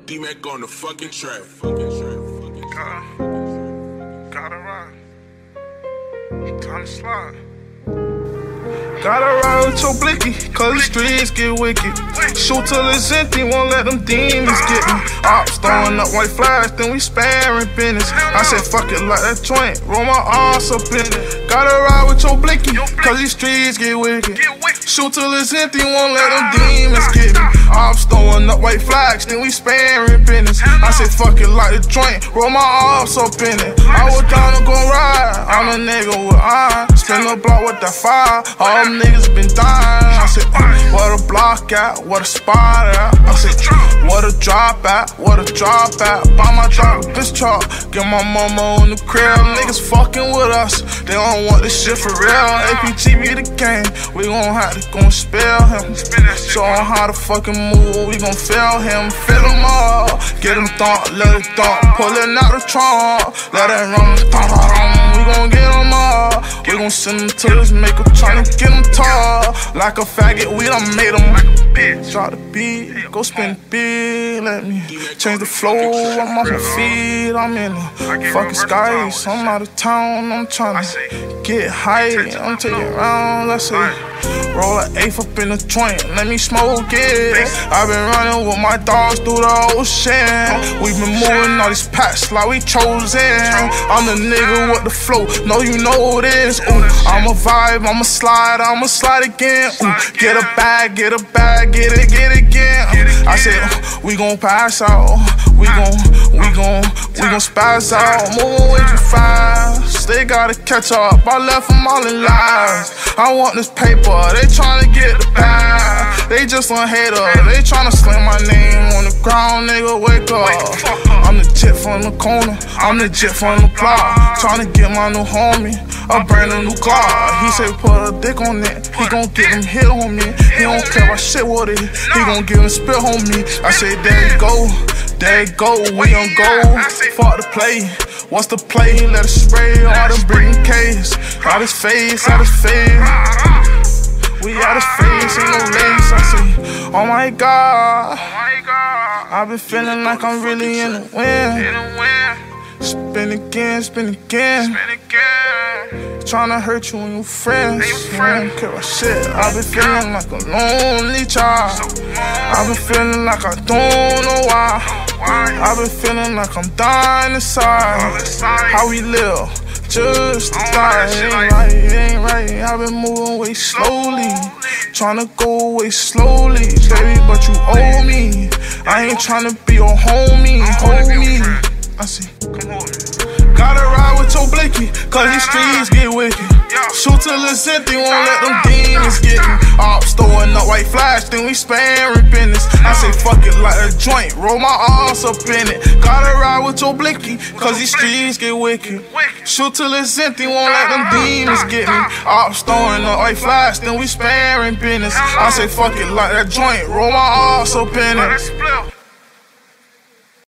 D-Mac on the fucking track. Gotta ride. Time to slide. Gotta ride with your blicky, cause the streets get wicked. Shoot till it's empty, won't let them demons get me. Ops throwing up white flags, then we sparing business. I said fuck it like that joint, roll my arms up in it. Gotta ride with your blicky, cause these streets get wicked. Shoot till it's empty, won't let them demons get me. Ops throwing up white flags, then we sparing business. I said fuck it like the joint, roll my arms up in it. I was down to go ride, I'm a nigga with iron. Spin the block with that fire, all them niggas been dying. I said, what a block at, what a spot at. I said, what a drop at, what a drop at. Buy my drop with this truck, get my mama on the crib. Niggas fucking with us, they don't want this shit for real. APG be the game, we gon' have to go and spell him. Show him how to fucking move, we gon' fail him. Fill him up, get him thought, let it thought. Pullin' out the trunk, let it run, we gon' get him up. We gon' send him to this maker, tryna get him tall. Like a faggot, we done made him drop the beat, go spin big. Let me change the flow, I'm off my feet. I'm in the fucking skies, I'm out of town. I'm tryna get high, I'm taking rounds. I say, roll an eighth up in the joint, let me smoke it. I've been running with my dogs through the ocean. We've been moving all these packs like we chosen. I'm the nigga with the flow, know you know this. Ooh, I'm a vibe, I'm a slide again. Ooh, get a bag, get it again. I said, we gon' pass out, we gon' spaz out. Moving way too fast, they gotta catch up. I left them all in lies. I want this paper, they tryna get the bag. They just want haters, they tryna slam my name on the ground. Nigga, wake up. I'm the jet from the corner, I'm the jet from the block. Tryna get my new homie a brand new Glock. He say put a dick on it, he gon' get him hit on me. He don't care about shit with it, he gon' get him spill on me. I say there you go, we gon' go. Fuck the play, what's the play? Let it spray all them breathing case. Out his face, we out his face, ain't no lace. I say, oh my God, I've been feeling like I'm really in the wind. Spin again, tryna hurt you and your friends. I don't care about shit. I've been feeling like a lonely child. I've been feeling like I don't know why. I've been feeling like I'm dying inside. How we live, just to die. It ain't right. I've been moving way slowly, tryna go away slowly, baby, but you owe me. I ain't tryna be your homie, hold me. I see. Gotta ride with your blicky, cause these streets get wicked. Shoot till it's empty, won't let them demons get me. Ops throwing up white flags, then we sparing business. I say fuck it like a joint, roll my arms up in it. Gotta ride with your blicky, cause these streets get wicked. Shoot till it's empty, won't let them demons get me. Ops throwing up white flags, then we sparing business. I say fuck it like that joint, roll my arms up in it.